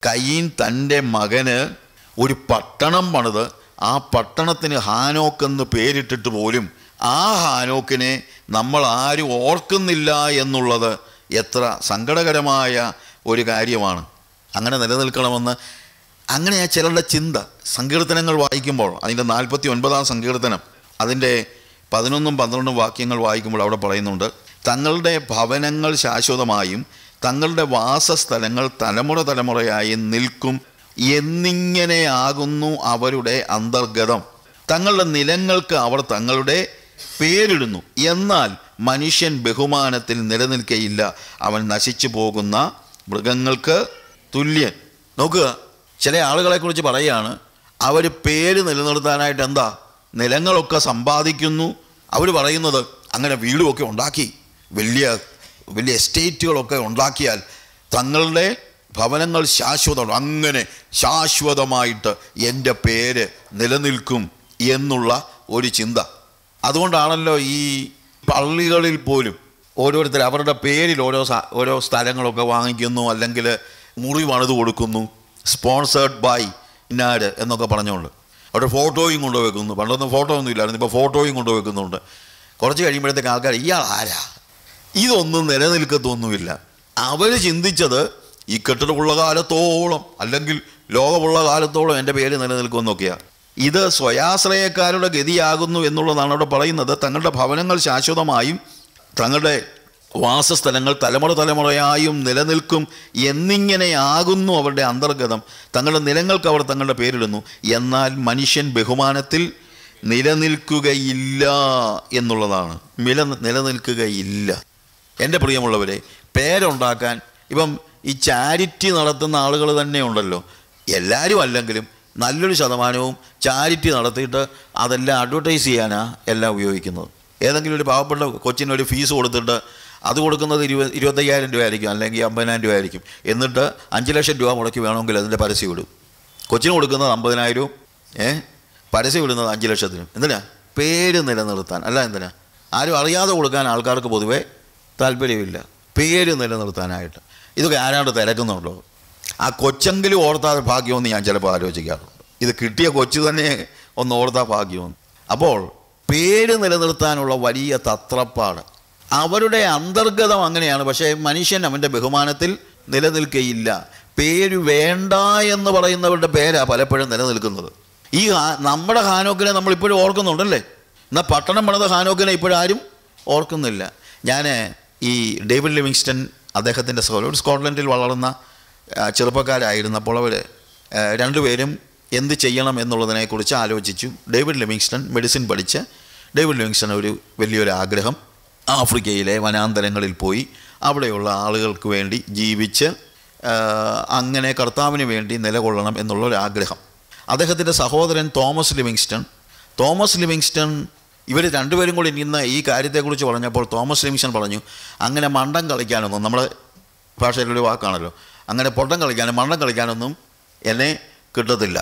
കയീൻ തൻ്റെ മകന് ഒരു പട്ടണം പണിത് ആ പട്ടണത്തിന് ഹാനോക്ക് എന്ന് പേരിട്ടിട്ട് പോലും ആ ഹാനോക്കിനെ നമ്മൾ ആരും ഓർക്കുന്നില്ല എന്നുള്ളത് എത്ര സങ്കടകരമായ ഒരു കാര്യമാണ്. അങ്ങനെ നിലനിൽക്കണമെന്ന് അങ്ങനെയാ ചിലരുടെ ചിന്ത. സങ്കീർത്തനങ്ങൾ വായിക്കുമ്പോൾ അതിൻ്റെ 49-ാം സങ്കീർത്തനം അതിൻ്റെ 11ഉം 12ഉം വാക്യങ്ങൾ വായിക്കുമ്പോൾ അവിടെ പറയുന്നുണ്ട്, തങ്ങളുടെ ഭവനങ്ങൾ ശാശ്വതമായും തങ്ങളുടെ വാസസ്ഥലങ്ങൾ തലമുറ തലമുറയായി നിൽക്കും എന്നിങ്ങനെയാകുന്നു അവരുടെ അന്തർഗതം. തങ്ങളുടെ നിലങ്ങൾക്ക് അവർ തങ്ങളുടെ പേരിടുന്നു, എന്നാൽ മനുഷ്യൻ ബഹുമാനത്തിൽ നിലനിൽക്കയില്ല, അവൻ നശിച്ചു പോകുന്ന മൃഗങ്ങൾക്ക് തുല്യൻ. നോക്കുക, ചില ആളുകളെക്കുറിച്ച് പറയുകയാണ്, അവർ പേര് നിലനിർത്താനായിട്ട് എന്താ നിലങ്ങളൊക്കെ സമ്പാദിക്കുന്നു. അവർ പറയുന്നത് അങ്ങനെ വീടുമൊക്കെ ഉണ്ടാക്കി വലിയ വലിയ എസ്റ്റേറ്റുകളൊക്കെ ഉണ്ടാക്കിയാൽ തങ്ങളുടെ ഭവനങ്ങൾ ശാശ്വതമാണ്, അങ്ങനെ ശാശ്വതമായിട്ട് എൻ്റെ പേര് നിലനിൽക്കും എന്നുള്ള ഒരു ചിന്ത. അതുകൊണ്ടാണല്ലോ ഈ പള്ളികളിൽ പോലും ഓരോരുത്തർ അവരുടെ പേരിൽ ഓരോ സ്ഥലങ്ങളൊക്കെ വാങ്ങിക്കുന്നു, അല്ലെങ്കിൽ മുറി പണിത് കൊടുക്കുന്നു, സ്പോൺസേർഡ് ബൈ ഇന്നാട് എന്നൊക്കെ പറഞ്ഞുകൊണ്ട് അവിടെ ഫോട്ടോയും കൊണ്ടുവെക്കുന്നു. പണ്ടൊന്നും ഫോട്ടോ ഒന്നും ഇല്ലായിരുന്നു, ഇപ്പോൾ ഫോട്ടോയും കൊണ്ടുവെക്കുന്നുണ്ട്. കുറച്ച് കഴിയുമ്പോഴത്തേക്ക് ആൾക്കാർ ഇയാൾ ആരാ, ഇതൊന്നും നിലനിൽക്കത്തൊന്നുമില്ല. അവർ ചിന്തിച്ചത് ഈ കെട്ടിടമുള്ള കാലത്തോളം അല്ലെങ്കിൽ ലോകമുള്ള കാലത്തോളം എൻ്റെ പേര് നിലനിൽക്കുമെന്നൊക്കെയാണ്. ഇത് സ്വയാശ്രയക്കാരുടെ ഗതിയാകുന്നു എന്നുള്ളതാണ് അവിടെ പറയുന്നത്. തങ്ങളുടെ ഭവനങ്ങൾ ശാശ്വതമായും തങ്ങളുടെ വാസസ്ഥലങ്ങൾ തലമുറ തലമുറയായും നിലനിൽക്കും എന്നിങ്ങനെയാകുന്നു അവരുടെ അന്തർഗതം. തങ്ങളുടെ നിലങ്ങൾക്ക് അവർ തങ്ങളുടെ പേരിടുന്നു, എന്നാൽ മനുഷ്യൻ ബഹുമാനത്തിൽ നിലനിൽക്കുകയില്ല എന്നുള്ളതാണ്. നിലനിൽക്കുകയില്ല. എൻ്റെ പ്രിയമുള്ളവരെ, പേരുണ്ടാക്കാൻ ഇപ്പം ഈ ചാരിറ്റി നടത്തുന്ന ആളുകൾ തന്നെ ഉണ്ടല്ലോ. എല്ലാവരും അല്ലെങ്കിലും നല്ലൊരു ശതമാനവും ചാരിറ്റി നടത്തിയിട്ട് അതെല്ലാം അഡ്വർടൈസ് ചെയ്യാനാണ് എല്ലാം ഉപയോഗിക്കുന്നത്. ഏതെങ്കിലും ഒരു പാവപ്പെട്ട കൊച്ചിനൊരു ഫീസ് കൊടുത്തിട്ട് അത് കൊടുക്കുന്നത് 25,000 രൂപയായിരിക്കും, അല്ലെങ്കിൽ 50,000 രൂപയായിരിക്കും. എന്നിട്ട് 5 ലക്ഷം രൂപ മുടക്കി വേണമെങ്കിൽ അതിൻ്റെ പരസ്യം ഇടും. കൊച്ചിന് കൊടുക്കുന്നത് 50,000-ഉം പരസ്യം ഇടുന്നത് 5 ലക്ഷത്തിനും. എന്തിനാ? പേര് നിലനിർത്താൻ. അല്ല, എന്തിനാ? ആരും അറിയാതെ കൊടുക്കാൻ ആൾക്കാർക്ക് പൊതുവേ താല്പര്യമില്ല, പേര് നിലനിർത്താനായിട്ട്. ഇതൊക്കെ ആരാണ്ട് തിരക്കുന്നുണ്ടോ? ആ കൊച്ചെങ്കിലും ഓർത്താൽ ഭാഗ്യമെന്ന് ഞാൻ ചിലപ്പോൾ ആലോചിക്കാറുണ്ട്. ഇത് കിട്ടിയ കൊച്ചു തന്നെ ഒന്ന് ഓർത്താൽ ഭാഗ്യമെന്ന്. അപ്പോൾ പേര് നിലനിർത്താനുള്ള വലിയ തത്രപ്പാട് അവരുടെ അന്തർഗതം അങ്ങനെയാണ്. പക്ഷേ മനുഷ്യൻ അവൻ്റെ ബഹുമാനത്തിൽ നിലനിൽക്കയില്ല. പേര് വേണ്ട എന്ന് പറയുന്നവരുടെ പേരാണ് പലപ്പോഴും നിലനിൽക്കുന്നത്. ഈ നമ്മുടെ ഹാനോക്കിനെ നമ്മളിപ്പോഴും ഓർക്കുന്നുണ്ടല്ലേ? എന്നാൽ പട്ടണം പണിത ഹാനോക്കിനെ ഇപ്പോഴാരും ഓർക്കുന്നില്ല. ഞാൻ ഈ ഡേവിഡ് ലിവിങ്സ്റ്റൺ അദ്ദേഹത്തിൻ്റെ സ്കോട്ട്ലൻഡിൽ വളർന്ന ചെറുപ്പക്കാരായിരുന്നപ്പോൾ അവർ രണ്ടുപേരും എന്ത് ചെയ്യണം എന്നുള്ളതിനെക്കുറിച്ച് ആലോചിച്ചു. ഡേവിഡ് ലിവിങ്സ്റ്റൺ മെഡിസിൻ പഠിച്ച് ഡേവിഡ് ലിവിങ്സ്റ്റൺ ഒരു വലിയൊരു ആഗ്രഹം, ആഫ്രിക്കയിലെ വനാന്തരങ്ങളിൽ പോയി അവിടെയുള്ള ആളുകൾക്ക് വേണ്ടി ജീവിച്ച് അങ്ങനെ കർത്താവിന് വേണ്ടി നിലകൊള്ളണം എന്നുള്ളൊരാഗ്രഹം. അദ്ദേഹത്തിൻ്റെ സഹോദരൻ തോമസ് ലിവിങ്സ്റ്റൺ ഇവർ രണ്ടുപേരും കൂടി ഇന്ന് ഈ കാര്യത്തെക്കുറിച്ച് പറഞ്ഞപ്പോൾ തോമസ് ലിവിങ്സ്റ്റൺ പറഞ്ഞു, അങ്ങനെ മണ്ടം കളിക്കാനൊന്നും, നമ്മുടെ ഭാഷയിലൊരു വാക്കാണല്ലോ, അങ്ങനെ പൊട്ടം കളിക്കാനും മണ്ടം കളിക്കാനൊന്നും എന്നെ കിട്ടത്തില്ല.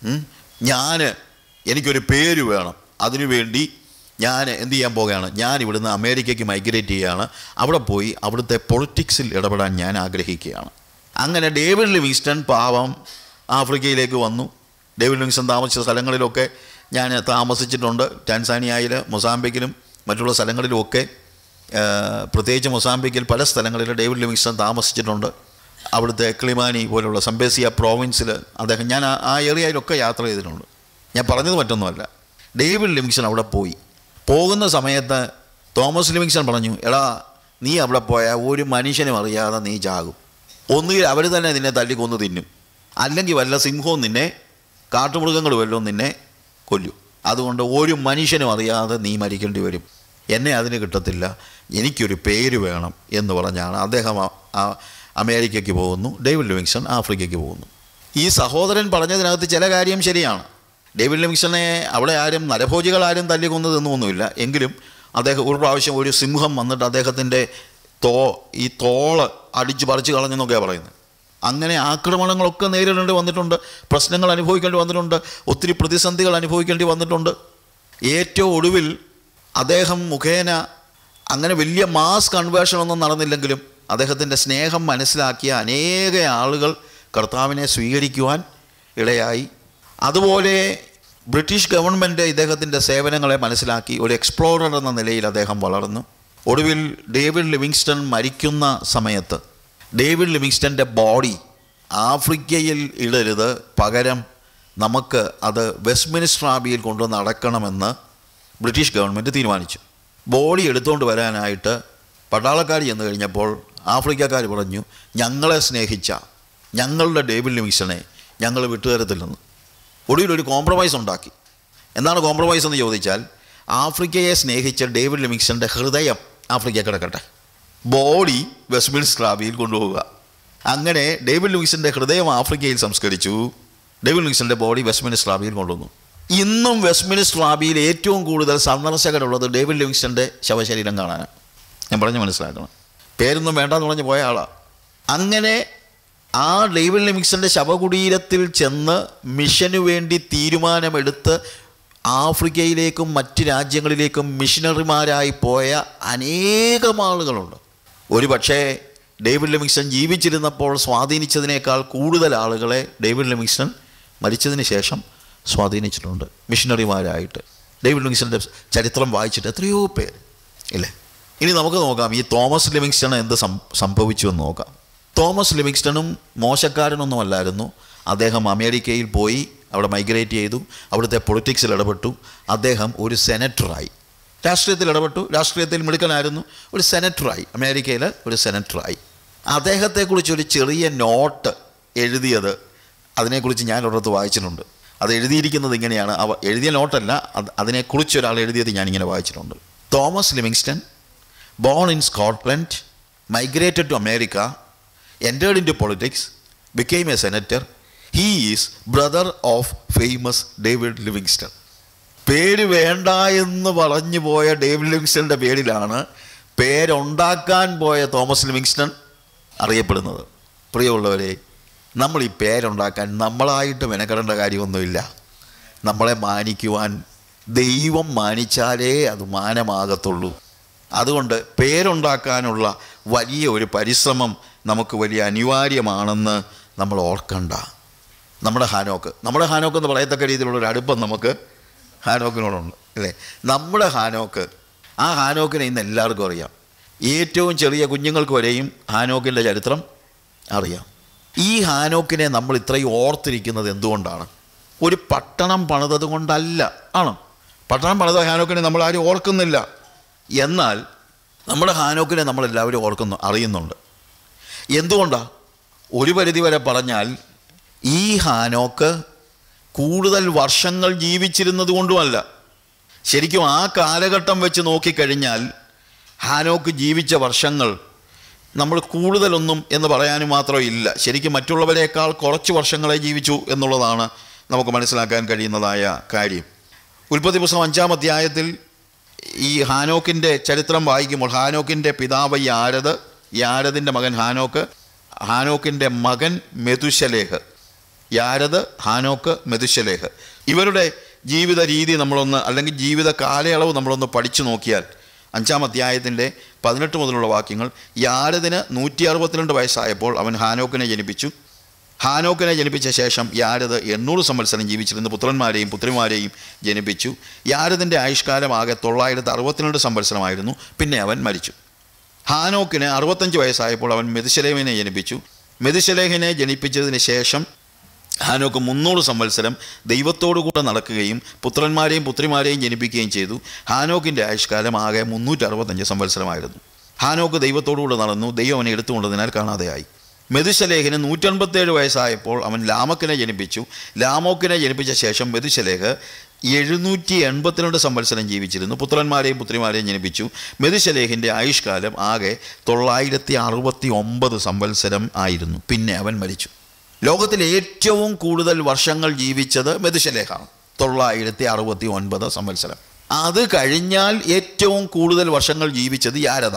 എനിക്കൊരു പേര് വേണം, അതിനുവേണ്ടി ഞാൻ എന്ത് ചെയ്യാൻ പോകുകയാണ്, ഞാൻ ഇവിടുന്ന് അമേരിക്കയ്ക്ക് മൈഗ്രേറ്റ് ചെയ്യുകയാണ്, അവിടെ പോയി അവിടുത്തെ പൊളിറ്റിക്സിൽ ഇടപെടാൻ ഞാൻ ആഗ്രഹിക്കുകയാണ്. അങ്ങനെ ഡേവിഡ് ലിവിങ്സ്റ്റൺ പാവം ആഫ്രിക്കയിലേക്ക് വന്നു. ഡേവിഡ് ലിവിങ്സ്റ്റൺ താമസിച്ച സ്ഥലങ്ങളിലൊക്കെ ഞാൻ താമസിച്ചിട്ടുണ്ട്. ടാൻസാനിയയിൽ, മൊസാംബിക്കിലും മറ്റുള്ള സ്ഥലങ്ങളിലുമൊക്കെ, പ്രത്യേകിച്ച് മൊസാംബിക്കിൽ പല സ്ഥലങ്ങളിൽ ഡേവിഡ് ലിവിങ്സ്റ്റൺ താമസിച്ചിട്ടുണ്ട്. അവിടുത്തെ ക്ലിമാനി പോലുള്ള സംബേസിയ പ്രോവിൻസിൽ അദ്ദേഹം, ഞാൻ ആ ഏരിയയിലൊക്കെ യാത്ര ചെയ്തിട്ടുണ്ട്. ഞാൻ പറഞ്ഞത് മറ്റൊന്നുമല്ല. ഡേവിഡ് ലിവിങ്സ്റ്റൺ അവിടെ പോകുന്ന സമയത്ത് തോമസ് ലിവിങ്സ്റ്റൺ പറഞ്ഞു, എടാ നീ അവിടെ പോയാൽ ഒരു മനുഷ്യനും അറിയാതെ നീ ചാകും. ഒന്നുകിൽ അവർ തന്നെ നിന്നെ തല്ലിക്കൊന്ന് തിന്നും, അല്ലെങ്കിൽ വല്ല സിംഹവും നിന്നെ, കാട്ടുമൃഗങ്ങൾ വല്ലതും നിന്നെ കൊല്ലും. അതുകൊണ്ട് ഒരു മനുഷ്യനും അറിയാതെ നീ മരിക്കേണ്ടി വരും. എന്നെ അതിന് കിട്ടത്തില്ല, എനിക്കൊരു പേര് വേണം എന്ന് പറഞ്ഞാണ് അദ്ദേഹം അമേരിക്കയ്ക്ക് പോകുന്നു. ഡേവിഡ് ലിവിങ്സ്റ്റൺ ആഫ്രിക്കയ്ക്ക് പോകുന്നു. ഈ സഹോദരൻ പറഞ്ഞതിനകത്ത് ചില കാര്യം ശരിയാണ്. ഡേവിഡ് ലിവിങ്സ്റ്റനെ അവിടെ ആരും നരഭോജികളാരും തല്ലിക്കൊന്നതൊന്നുമില്ല. എങ്കിലും അദ്ദേഹം ഒരു പ്രാവശ്യം ഒരു സിംഹം വന്നിട്ട് അദ്ദേഹത്തിൻ്റെ ഈ തോള് അടിച്ച് പറിച്ച് കളഞ്ഞെന്നൊക്കെയാണ് പറയുന്നത്. അങ്ങനെ ആക്രമണങ്ങളൊക്കെ നേരിടേണ്ടി വന്നിട്ടുണ്ട്, പ്രശ്നങ്ങൾ അനുഭവിക്കേണ്ടി വന്നിട്ടുണ്ട്, ഒത്തിരി പ്രതിസന്ധികൾ അനുഭവിക്കേണ്ടി വന്നിട്ടുണ്ട്. ഏറ്റവും ഒടുവിൽ അദ്ദേഹം മുഖേന അങ്ങനെ വലിയ മാസ് കൺവേർഷനൊന്നും നടന്നില്ലെങ്കിലും അദ്ദേഹത്തിൻ്റെ സ്നേഹം മനസ്സിലാക്കിയ അനേക ആളുകൾ കർത്താവിനെ സ്വീകരിക്കുവാൻ ഇടയായി. അതുപോലെ ബ്രിട്ടീഷ് ഗവൺമെൻറ് ഇദ്ദേഹത്തിൻ്റെ സേവനങ്ങളെ മനസ്സിലാക്കി ഒരു എക്സ്പ്ലോറർ എന്ന നിലയിൽ അദ്ദേഹം വളർന്നു. ഒടുവിൽ ഡേവിഡ് ലിവിങ്സ്റ്റൺ മരിക്കുന്ന സമയത്ത് ഡേവിഡ് ലിവിങ്സ്റ്റൻ്റെ ബോഡി ആഫ്രിക്കയിൽ ഇടരുത്, പകരം നമുക്ക് അത് വെസ്റ്റ്മിനിസ്റ്റർ ആബിയിൽ കൊണ്ടുവന്ന് അടക്കണമെന്ന് ബ്രിട്ടീഷ് ഗവൺമെൻറ് തീരുമാനിച്ചു. ബോഡി എടുത്തുകൊണ്ട് വരാനായിട്ട് പട്ടാളക്കാർ ചെന്ന് കഴിഞ്ഞപ്പോൾ ആഫ്രിക്കക്കാർ പറഞ്ഞു, ഞങ്ങളെ സ്നേഹിച്ച ഞങ്ങളുടെ ഡേവിഡ് ലിവിങ്സ്റ്റണെ ഞങ്ങൾ വിട്ടുതരത്തില്ലെന്ന്. ഒടുവിൽ ഒരു കോംപ്രമൈസ് ഉണ്ടാക്കി. എന്താണ് കോംപ്രമൈസ് എന്ന് ചോദിച്ചാൽ, ആഫ്രിക്കയെ സ്നേഹിച്ച ഡേവിഡ് ലിവിങ്സ്റ്റൻ്റെ ഹൃദയം ആഫ്രിക്ക കിടക്കട്ടെ, ബോഡി വെസ്റ്റ്മിനിസ്റ്റർ ആബിയിൽ കൊണ്ടുപോവുക. അങ്ങനെ ഡേവിഡ് ലിവിങ്സ്റ്റൻ്റെ ഹൃദയം ആഫ്രിക്കയിൽ സംസ്കരിച്ചു, ഡേവിഡ് ലിവിങ്സ്റ്റൻ്റെ ബോഡി വെസ്റ്റ്മിനിസ്റ്റർ ആബിയിൽ കൊണ്ടുവന്നു. ഇന്നും വെസ്റ്റ്മിനിസ്റ്റർ ആബിയിൽ ഏറ്റവും കൂടുതൽ സന്ദർശകരുള്ളത് ഡേവിഡ് ലിവിങ്സ്റ്റൻ്റെ ശവശരീരം കാണാനാണ്. ഞാൻ പറഞ്ഞ് മനസ്സിലാക്കണം, പേരൊന്നും വേണ്ടെന്ന് പറഞ്ഞ് പോയ ആളാണ്. അങ്ങനെ ആ ഡേവിഡ് ലിവിങ്സ്റ്റൻ്റെ ശവകുടീരത്തിൽ ചെന്ന് മിഷനു വേണ്ടി തീരുമാനമെടുത്ത് ആഫ്രിക്കയിലേക്കും മറ്റ് രാജ്യങ്ങളിലേക്കും മിഷനറിമാരായി പോയ അനേകം ആളുകളുണ്ട്. ഒരു പക്ഷേ ഡേവിഡ് ലിവിങ്സ്റ്റൺ ജീവിച്ചിരുന്നപ്പോൾ സ്വാധീനിച്ചതിനേക്കാൾ കൂടുതൽ ആളുകളെ ഡേവിഡ് ലിവിങ്സ്റ്റൺ മരിച്ചതിന് ശേഷം സ്വാധീനിച്ചിട്ടുണ്ട് മിഷനറിമാരായിട്ട്. ഡേവിഡ് ലിവിങ്സ്റ്റൻ്റെ ചരിത്രം വായിച്ചിട്ട് എത്രയോ പേര് ഇല്ലേ. ഇനി നമുക്ക് നോക്കാം ഈ തോമസ് ലിവിങ്സ്റ്റൺ എന്ത് സംഭവിച്ചു എന്ന് നോക്കാം. തോമസ് ലിവിങ്സ്റ്റണും മോശക്കാരനൊന്നും അല്ലായിരുന്നു. അദ്ദേഹം അമേരിക്കയിൽ പോയി അവിടെ മൈഗ്രേറ്റ് ചെയ്തു, അവിടുത്തെ പൊളിറ്റിക്സിൽ ഇടപെട്ടു. അദ്ദേഹം ഒരു സെനറ്ററായി, രാഷ്ട്രീയത്തിൽ ഇടപെട്ടു, രാഷ്ട്രീയത്തിൽ മിടുക്കനായിരുന്നു, ഒരു സെനറ്ററായി, അമേരിക്കയിൽ ഒരു സെനറ്ററായി. അദ്ദേഹത്തെക്കുറിച്ചൊരു ചെറിയ നോട്ട് എഴുതിയത് അതിനെക്കുറിച്ച് ഞാൻ ഒരിടത്ത് വായിച്ചിട്ടുണ്ട്. അത് എഴുതിയിരിക്കുന്നത് ഇങ്ങനെയാണ്, എഴുതിയ നോട്ടല്ല, അതിനെക്കുറിച്ച് ഒരാൾ എഴുതിയത് ഞാനിങ്ങനെ വായിച്ചിട്ടുണ്ട്. Thomas Livingstone, born in Scotland, migrated to America, entered into politics, became a senator. He is brother of famous David Livingstone. പേര് വേണ്ട എന്ന് പറഞ്ഞു പോയ ഡേവിഡ് ലിവിങ്സ്റ്റൻ്റെ പേരിലാണ് പേരുണ്ടാക്കാൻ പോയ തോമസ് ലിവിങ്സ്റ്റൺ അറിയപ്പെടുന്നത്. പ്രിയമുള്ളവരെ, നമ്മൾ ഈ പേരുണ്ടാക്കാൻ നമ്മളായിട്ട് മെനക്കെടേണ്ട കാര്യമൊന്നുമില്ല. നമ്മളെ മാനിക്കുവാൻ ദൈവം മാനിച്ചാലേ അത് മാനമാകത്തുള്ളൂ. അതുകൊണ്ട് പേരുണ്ടാക്കാനുള്ള വലിയ ഒരു പരിശ്രമം നമുക്ക് വലിയ അനിവാര്യമാണെന്ന് നമ്മൾ ഓർക്കണ്ട. നമ്മുടെ ഹാനോക്ക് എന്ന് പറയത്തക്ക രീതിയിലുള്ളൊരു അടുപ്പം നമുക്ക് ഹാനോക്കിനോടുണ്ട് അല്ലേ. നമ്മുടെ ഹാനോക്ക്, ആ ഹാനോക്കിനെ ഇന്ന് എല്ലാവർക്കും അറിയാം. ഏറ്റവും ചെറിയ കുഞ്ഞുങ്ങൾക്ക് വരെയും ഹാനോക്കിൻ്റെ ചരിത്രം അറിയാം. ഈ ഹാനോക്കിനെ നമ്മൾ ഇത്രയും ഓർത്തിരിക്കുന്നത് എന്തുകൊണ്ടാണ്? ഒരു പട്ടണം പണിതത് കൊണ്ടല്ല. ആണ്, പട്ടണം പണിത ഹാനോക്കിനെ നമ്മൾ ആരും ഓർക്കുന്നില്ല. എന്നാൽ നമ്മുടെ ഹാനോക്കിനെ നമ്മളെല്ലാവരും അറിയുന്നുണ്ട്. എന്തുകൊണ്ടാണ്? ഒരു പരിധി വരെ പറഞ്ഞാൽ ഈ ഹാനോക്ക് കൂടുതൽ വർഷങ്ങൾ ജീവിച്ചിരുന്നത് കൊണ്ടുമല്ല. ശരിക്കും ആ കാലഘട്ടം വെച്ച് നോക്കിക്കഴിഞ്ഞാൽ ഹാനോക്ക് ജീവിച്ച വർഷങ്ങൾ നമ്മൾ കൂടുതലൊന്നും എന്ന് പറയാനും മാത്രം ഇല്ല. ശരിക്കും മറ്റുള്ളവരെക്കാൾ കുറച്ച് വർഷങ്ങളെ ജീവിച്ചു എന്നുള്ളതാണ് നമുക്ക് മനസ്സിലാക്കാൻ കഴിയുന്നതായ കാര്യം. ഉൽപ്പത്തി പുസ്തകം 5-ാം അധ്യായത്തിൽ ഈ ഹാനോക്കിൻ്റെ ചരിത്രം വായിക്കുമ്പോൾ ഹാനോക്കിൻ്റെ പിതാവ് യാരദിൻ്റെ മകൻ ഹാനോക്കിൻ്റെ മകൻ മെതുശലേഹ്. യാരദ്, ഹാനോക്ക്, മെതുശലേഹ്, ഇവരുടെ ജീവിത രീതി നമ്മളൊന്ന്, അല്ലെങ്കിൽ ജീവിത കാലയളവ് നമ്മളൊന്ന് പഠിച്ചു നോക്കിയാൽ 5-ാം അധ്യായത്തിൻ്റെ 18 മുതലുള്ള വാക്യങ്ങൾ, യാരദിന് 162 വയസ്സായപ്പോൾ അവൻ ഹാനോക്കിനെ ജനിപ്പിച്ചു. ഹാനോക്കിനെ ജനിപ്പിച്ച ശേഷം യാരദ് 800 സംവത്സരം ജീവിച്ചിരുന്ന പുത്രന്മാരെയും പുത്രിമാരെയും ജനിപ്പിച്ചു. യാരദിൻ്റെ ആയുഷ്കാലം ആകെ 962 സംവത്സരമായിരുന്നു. പിന്നെ അവൻ മരിച്ചു. ഹാനോക്കിന് 65 വയസ്സായപ്പോൾ അവൻ മെതുശലേഹിനെ ജനിപ്പിച്ചു. മെതുശലേഹിനെ ജനിപ്പിച്ചതിന് ശേഷം ഹാനോക്ക് 300 സംവത്സരം ദൈവത്തോടു കൂടെ നടക്കുകയും പുത്രന്മാരെയും പുത്രിമാരെയും ജനിപ്പിക്കുകയും ചെയ്തു. ഹാനോക്കിൻ്റെ ആയുഷ്കാലം ആകെ 365 സംവത്സരമായിരുന്നു. ഹാനോക്ക് ദൈവത്തോടുകൂടെ നടന്നു, ദൈവം അവനെ എടുത്തുകൊണ്ടതിനാൽ കാണാതെയായി. മെതുശലേഹിന് 157 വയസ്സായപ്പോൾ അവൻ ലാമക്കിനെ ജനിപ്പിച്ചു. ലാമോക്കിനെ ജനിപ്പിച്ച ശേഷം മെതുശലേഹ് 782 സംവത്സരം ജീവിച്ചിരുന്നു, പുത്രന്മാരെയും പുത്രിമാരെയും ജനിപ്പിച്ചു. മെതുശലേഹിൻ്റെ ആയുഷ്കാലം ആകെ 969 സംവത്സരം ആയിരുന്നു. പിന്നെ അവൻ മരിച്ചു. ലോകത്തിൽ ഏറ്റവും കൂടുതൽ വർഷങ്ങൾ ജീവിച്ചത് മെതുശലേഹാണ്, 969 സംവത്സരം. അത് കഴിഞ്ഞാൽ ഏറ്റവും കൂടുതൽ വർഷങ്ങൾ ജീവിച്ചത് യാരദ,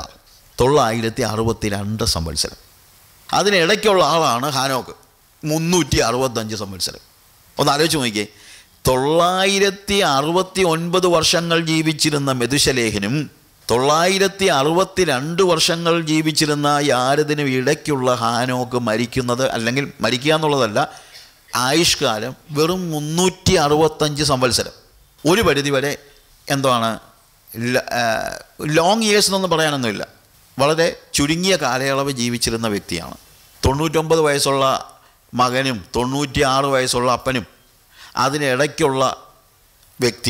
962 സംവത്സരം. അതിനിടയ്ക്കുള്ള ആളാണ് ഹാനോക്ക്, 365 സംവത്സരം. ഒന്ന് ആലോചിച്ച് നോക്കിയേ, 969 വർഷങ്ങൾ ജീവിച്ചിരുന്ന മെതുശലേഹിനും 962 വർഷങ്ങൾ ജീവിച്ചിരുന്ന യാരെദിനും ഇടയ്ക്കുള്ള ഹാനോക്ക് മരിക്കുന്നത്, അല്ലെങ്കിൽ മരിക്കുക എന്നുള്ളതല്ല, ആയുഷ്കാലം വെറും 365 സംവത്സരം. ഒരു പരിധിവരെ എന്താണ് ലോങ് ഇയേഴ്സ് എന്നൊന്നും പറയാനൊന്നുമില്ല, വളരെ ചുരുങ്ങിയ കാലയളവ് ജീവിച്ചിരുന്ന വ്യക്തിയാണ്. 99 വയസ്സുള്ള മകനും 96 വയസ്സുള്ള അപ്പനും അതിനിടയ്ക്കുള്ള വ്യക്തി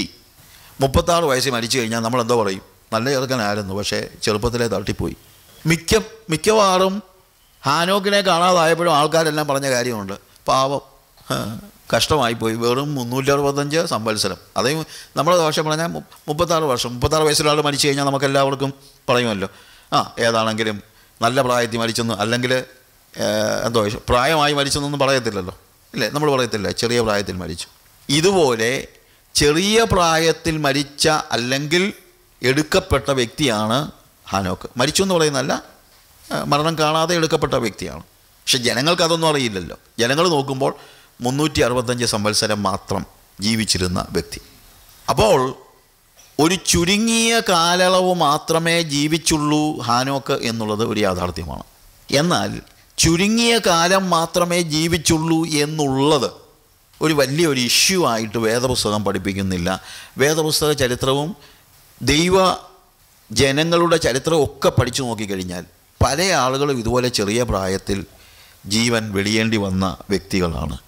36 വയസ്സിൽ മരിച്ചു കഴിഞ്ഞാൽ നമ്മളെന്തോ പറയും? നല്ല ചെറുക്കനായിരുന്നു, പക്ഷേ ചെറുപ്പത്തിലേ തട്ടിപ്പോയി. മിക്കവാറും ഹാനോക്കിനെ കാണാതായപ്പോഴും ആൾക്കാരെല്ലാം പറഞ്ഞ കാര്യമുണ്ട്, പാവം, കഷ്ടമായിപ്പോയി, വെറും 365 സംവത്സരം. അതേ നമ്മൾ ദോഷം പറഞ്ഞാൽ 36 വർഷം. 36 വയസ്സിലുള്ള ആൾ മരിച്ചു കഴിഞ്ഞാൽ നമുക്കെല്ലാവർക്കും പറയുമല്ലോ, ഏതാണെങ്കിലും നല്ല പ്രായത്തിൽ മരിച്ചെന്ന്, അല്ലെങ്കിൽ എന്തോ പ്രായമായി മരിച്ചെന്നൊന്നും പറയത്തില്ലല്ലോ, ഇല്ലേ? നമ്മൾ പറയത്തില്ല, ചെറിയ പ്രായത്തിൽ മരിച്ചു. ഇതുപോലെ ചെറിയ പ്രായത്തിൽ മരിച്ച അല്ലെങ്കിൽ എടുക്കപ്പെട്ട വ്യക്തിയാണ് ഹാനോക്ക്. മരിച്ചു എന്ന് പറയുന്നതല്ല, മരണം കാണാതെ എടുക്കപ്പെട്ട വ്യക്തിയാണ്. പക്ഷെ ജനങ്ങൾക്കതൊന്നും അറിയില്ലല്ലോ. ജനങ്ങൾ നോക്കുമ്പോൾ 365 സംവത്സരം മാത്രം ജീവിച്ചിരുന്ന വ്യക്തി. അപ്പോൾ ഒരു ചുരുങ്ങിയ കാലയളവ് മാത്രമേ ജീവിച്ചുള്ളൂ ഹാനോക്ക് എന്നുള്ളത് ഒരു യാഥാർത്ഥ്യമാണ്. എന്നാൽ ചുരുങ്ങിയ കാലം മാത്രമേ ജീവിച്ചുള്ളൂ എന്നുള്ളത് ഒരു വലിയൊരു ഇഷ്യൂ ആയിട്ട് വേദപുസ്തകം പഠിപ്പിക്കുന്നില്ല. വേദപുസ്തക ചരിത്രവും ദൈവ ജനങ്ങളുടെ ചരിത്രവും ഒക്കെ പഠിച്ചു നോക്കിക്കഴിഞ്ഞാൽ പല ആളുകളും ഇതുപോലെ ചെറിയ പ്രായത്തിൽ ജീവൻ വെടിയേണ്ടി വന്ന വ്യക്തികളാണ്.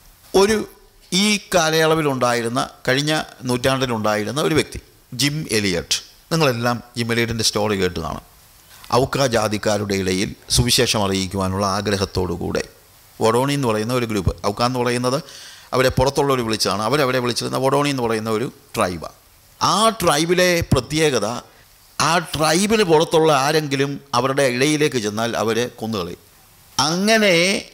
ഈ കാലയളവിലുണ്ടായിരുന്ന, കഴിഞ്ഞ നൂറ്റാണ്ടിലുണ്ടായിരുന്ന ഒരു വ്യക്തി ജിം എലിയട്ട്. നിങ്ങളെല്ലാം ജിം എലിയട്ടിൻ്റെ സ്റ്റോറി കേട്ട് കാണും. ഔക്ക ജാതിക്കാരുടെ ഇടയിൽ സുവിശേഷം അറിയിക്കുവാനുള്ള ആഗ്രഹത്തോടുകൂടെ വൊഡോണി എന്ന് പറയുന്ന ഒരു ഗ്രൂപ്പ്, ഔക്ക എന്ന് പറയുന്നത് അവരെ പുറത്തുള്ളവർ വിളിച്ചതാണ്, അവരവരെ വിളിച്ചിരുന്ന വൊഡോണി എന്ന് പറയുന്ന ഒരു ട്രൈബാണ്. ആ ട്രൈബിലെ പ്രത്യേകത, ആ ട്രൈബിന് പുറത്തുള്ള ആരെങ്കിലും അവരുടെ ഇടയിലേക്ക് ചെന്നാൽ അവരെ കൊന്നുകളയും. അങ്ങനെ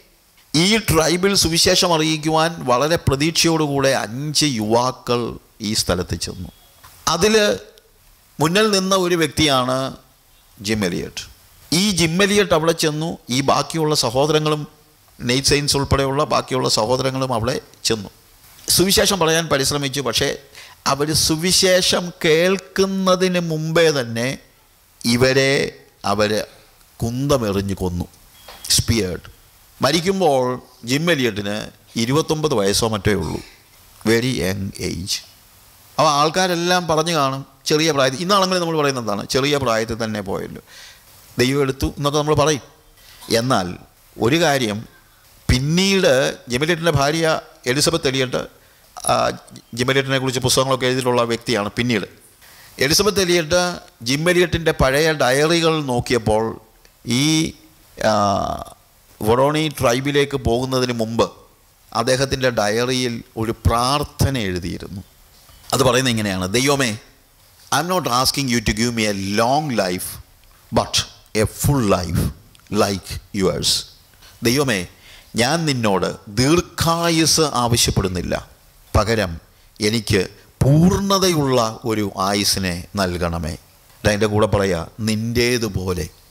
ഈ ട്രൈബിൽ സുവിശേഷം അറിയിക്കുവാൻ വളരെ പ്രതീക്ഷയോടുകൂടെ 5 യുവാക്കൾ ഈ സ്ഥലത്ത് ചെന്നു. അതിൽ മുന്നിൽ നിന്ന ഒരു വ്യക്തിയാണ് ജിം എലിയട്ട്. ഈ ജിം എലിയട്ട് അവിടെ ചെന്നു. ഈ ബാക്കിയുള്ള സഹോദരങ്ങളും, നെയ്റ്റ് സെയിൻസ് ഉൾപ്പെടെയുള്ള ബാക്കിയുള്ള സഹോദരങ്ങളും അവിടെ ചെന്നു. സുവിശേഷം പറയാൻ പരിശ്രമിച്ചു. പക്ഷേ അവർ സുവിശേഷം കേൾക്കുന്നതിന് മുമ്പേ തന്നെ അവർ കുന്തമെറിഞ്ഞ് കൊന്നു, സ്പിയേർഡ്. മരിക്കുമ്പോൾ ജിം എലിയട്ടിന് 29 വയസ്സോ മറ്റേ ഉള്ളൂ, വെരി യങ് ഏജ്. അപ്പോൾ ആൾക്കാരെല്ലാം പറഞ്ഞു കാണും, ചെറിയ പ്രായത്തിൽ, ഇന്നാണെങ്കിലും നമ്മൾ പറയുന്നത് എന്താണ്, ചെറിയ പ്രായത്തിൽ തന്നെ പോയല്ലോ, ദൈവം എടുത്തു എന്നൊക്കെ നമ്മൾ പറയും. എന്നാൽ ഒരു കാര്യം, പിന്നീട് ജിം എലിയട്ടിൻ്റെ ഭാര്യ എലിസബത്ത് എലിയട്ട് ജിം എലിയട്ടിനെ കുറിച്ച് പുസ്തകങ്ങളൊക്കെ എഴുതിയിട്ടുള്ള വ്യക്തിയാണ്. പിന്നീട് എലിസബത്ത് എലിയട്ട് ജിം എലിയട്ടിൻ്റെ പഴയ ഡയറികൾ നോക്കിയപ്പോൾ ഈ വൊഡോണി ട്രൈബിലേക്ക് പോകുന്നതിന് മുമ്പ് അദ്ദേഹത്തിൻ്റെ ഡയറിയിൽ ഒരു പ്രാർത്ഥന എഴുതിയിരുന്നു. അത് പറയുന്നത് ഇങ്ങനെയാണ്: ദൈവമേ, I am not asking you to give me a long life but a full life like yours. ദൈവമേ, ഞാൻ നിന്നോട് ദീർഘായുസ് ആവശ്യപ്പെടുന്നില്ല, പകരം എനിക്ക് പൂർണ്ണതയുള്ള ഒരു ആയുസ്സിനെ നൽകണമേ. അതിൻ്റെ കൂടെ പറയാ, നിൻ്റേതുപോലെ